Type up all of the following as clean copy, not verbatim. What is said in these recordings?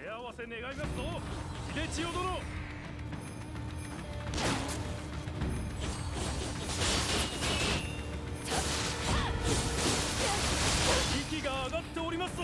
手合わせ願いますぞ、秀千代殿。息が上がっておりますぞ。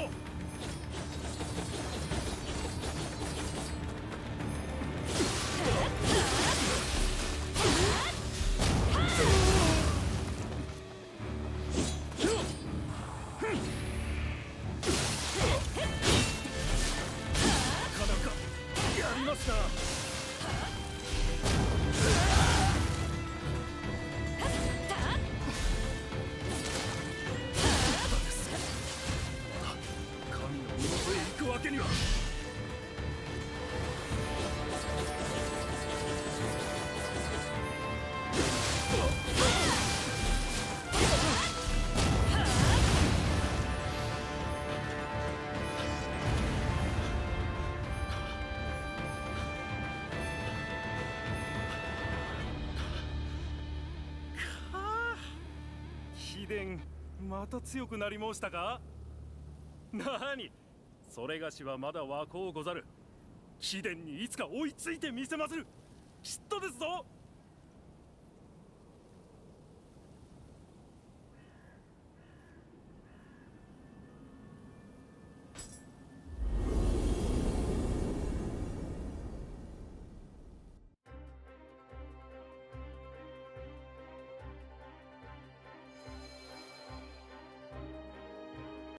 貴殿、また強くなり申したか。なに、それがしはまだ若うござる。貴殿にいつか追いついてみせまする。きっとですぞ。